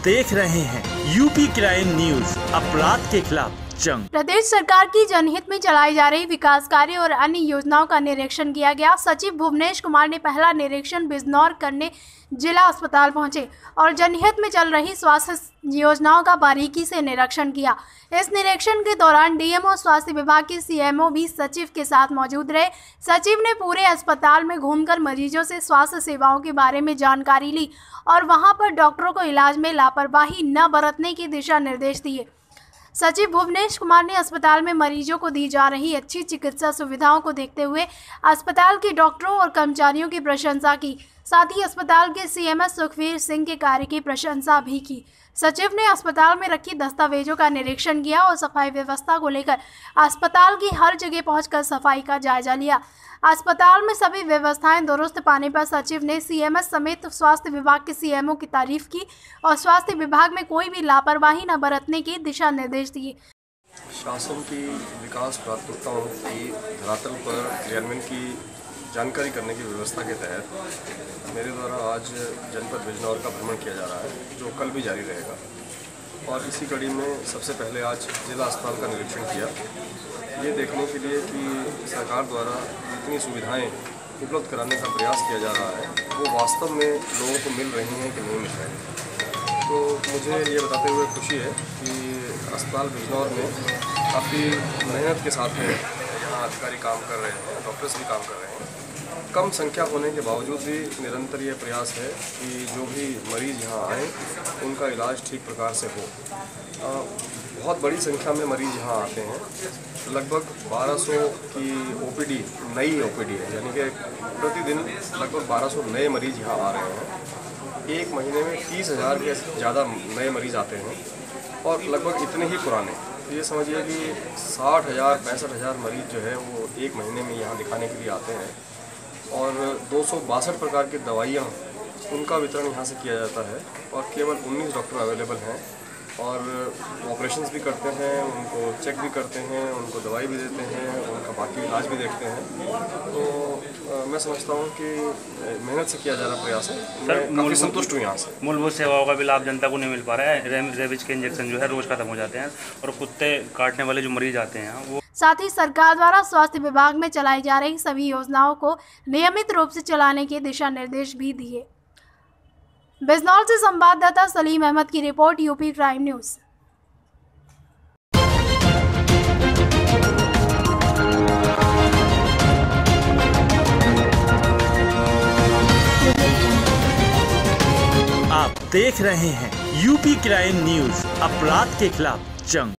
देख रहे हैं यूपी क्राइम न्यूज, अपराध के खिलाफ जंग। प्रदेश सरकार की जनहित में चलाई जा रही विकास कार्य और अन्य योजनाओं का निरीक्षण किया गया। सचिव भुवनेश कुमार ने पहला निरीक्षण बिजनौर करने जिला अस्पताल पहुंचे और जनहित में चल रही स्वास्थ्य योजनाओं का बारीकी से निरीक्षण किया। इस निरीक्षण के दौरान डीएमओ स्वास्थ्य विभाग के सीएमओ भी सचिव के साथ मौजूद रहे। सचिव ने पूरे अस्पताल में घूमकर मरीजों से स्वास्थ्य सेवाओं के बारे में जानकारी ली और वहां पर डॉक्टरों को इलाज में लापरवाही न बरतने के दिशा निर्देश दिए। सचिव भुवनेश कुमार ने अस्पताल में मरीजों को दी जा रही अच्छी चिकित्सा सुविधाओं को देखते हुए अस्पताल के डॉक्टरों और कर्मचारियों की प्रशंसा की। साथ ही अस्पताल के सीएमएस सुखवीर सिंह के कार्य की प्रशंसा भी की। सचिव ने अस्पताल में रखी दस्तावेजों का निरीक्षण किया और सफाई व्यवस्था को लेकर अस्पताल की हर जगह पहुंचकर सफाई का जायजा लिया। अस्पताल में सभी व्यवस्थाएं दुरुस्त पाने पर सचिव ने सीएमएस समेत स्वास्थ्य विभाग के सीएमओ की तारीफ की और स्वास्थ्य विभाग में कोई भी लापरवाही न बरतने के दिशा निर्देश दिए। शासन की विकास प्राथमिकताओं की धरातल पर क्रियान्वयन की जानकारी करने की व्यवस्था के तहत मेरे द्वारा आज जनपद बिजनौर का भ्रमण किया जा रहा है, जो कल भी जारी रहेगा। और इसी कड़ी में सबसे पहले आज जिला अस्पताल का निरीक्षण किया, ये देखने के लिए कि सरकार द्वारा जितनी सुविधाएं उपलब्ध कराने का प्रयास किया जा रहा है वो वास्तव में लोगों को मिल रही हैं कि नहीं मिल रही हैं। तो मुझे ये बताते हुए खुशी है कि अस्पताल बिजनौर में काफ़ी मेहनत के साथ में यहाँ अधिकारी काम कर रहे हैं, डॉक्टर्स भी काम कर रहे हैं। कम संख्या होने के बावजूद भी निरंतर ये प्रयास है कि जो भी मरीज़ यहाँ आएँ उनका इलाज ठीक प्रकार से हो। बहुत बड़ी संख्या में मरीज़ यहाँ आते हैं, लगभग 1200 की ओपीडी नई ओपीडी है, यानी कि प्रतिदिन लगभग 1200 नए मरीज़ यहाँ आ रहे हैं। एक महीने में 30,000 के ज़्यादा नए मरीज़ आते हैं और लगभग इतने ही पुराने। तो ये समझिए कि 60,000 65,000 मरीज़ जो है वो एक महीने में यहाँ दिखाने के लिए आते हैं और 262 प्रकार की दवाइयाँ उनका वितरण यहाँ से किया जाता है और केवल 19 डॉक्टर अवेलेबल हैं और ऑपरेशंस भी करते हैं, उनको चेक भी करते हैं, उनको दवाई भी देते हैं, उनका बाकी इलाज भी देखते हैं। तो मैं समझता हूँ कि मेहनत से किया जा रहा प्रयास है। मैं काफ़ी संतुष्ट हूँ यहाँ से। मूलभूत सेवाओं का भी लाभ जनता को नहीं मिल पा रहा है। रेबीज के इंजेक्शन जो है रोज़ खत्म हो जाते हैं और कुत्ते काटने वाले जो मरीज आते हैं वो। साथ ही सरकार द्वारा स्वास्थ्य विभाग में चलाई जा रही सभी योजनाओं को नियमित रूप से चलाने के दिशा निर्देश भी दिए। बिजनौर से संवाददाता सलीम अहमद की रिपोर्ट, यूपी क्राइम न्यूज। आप देख रहे हैं यूपी क्राइम न्यूज, अपराध के खिलाफ जंग।